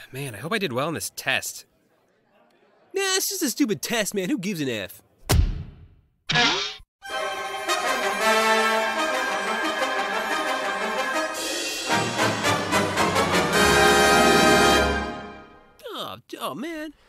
Man, I hope I did well on this test. Nah, it's just a stupid test, man. Who gives an F? Oh, man.